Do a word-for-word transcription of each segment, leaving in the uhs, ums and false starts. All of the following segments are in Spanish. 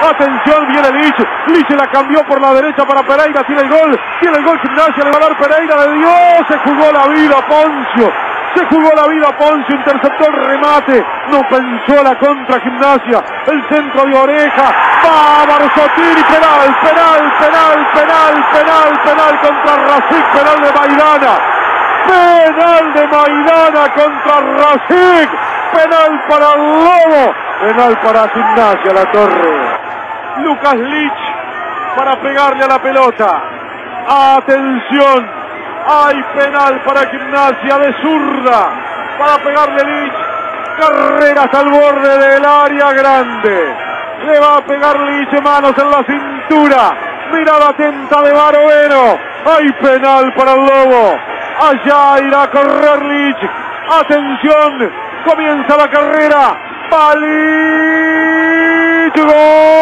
Atención, viene Lich. Lich la cambió por la derecha para Pereira. Tiene el gol. Tiene el gol Gimnasia. Le va a dar Pereira. De Dios. Se jugó la vida Poncio. Se jugó la vida Poncio. Interceptó el remate. No pensó la contra Gimnasia. El centro de Oreja. Va Barzotini. Penal, penal, penal, penal, penal, penal contra Racing. Penal de Maidana. Penal de Maidana contra Racing. Penal para el Lobo. Penal para Gimnasia La Torre. Lucas Lich para pegarle a la pelota. Atención. Hay penal para Gimnasia de zurda. Para pegarle Lich. Carreras al borde del área grande. Le va a pegar Lich, manos en la cintura. Mirada atenta de Barovero. Hay penal para el Lobo. Allá irá a correr Lich. Atención. Comienza la carrera. Va Lich. ¡Gol!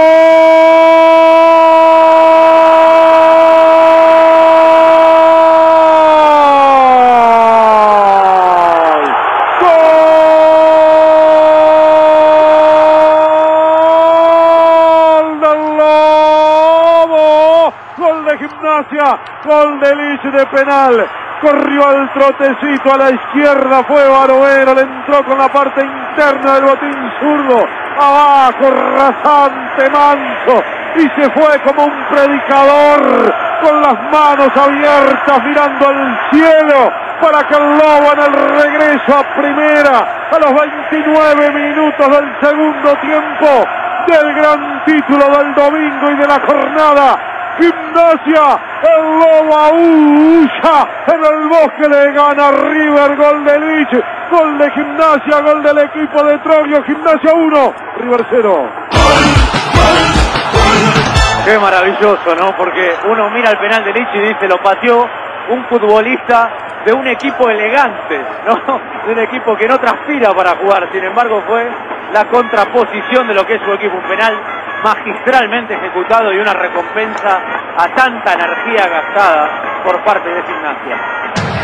Gimnasia, gol de Lich de penal. Corrió al trotecito a la izquierda, fue Barovero, le entró con la parte interna del botín zurdo, abajo, rasante, manso, y se fue como un predicador, con las manos abiertas, mirando al cielo, para que el Lobo en el regreso a primera, a los veintinueve minutos del segundo tiempo, del gran título del domingo y de la jornada, Gimnasia, el Lobo aúlla en el Bosque, le gana River, gol de Lich, gol de Gimnasia, gol del equipo de Troglio, Gimnasia uno, River cero. Qué maravilloso, ¿no? Porque uno mira el penal de Lich y dice, lo pateó un futbolista de un equipo elegante, ¿no? De un equipo que no transpira para jugar, sin embargo fue la contraposición de lo que es su equipo, un penal magistralmente ejecutado y una recompensa a tanta energía gastada por parte de Gimnasia.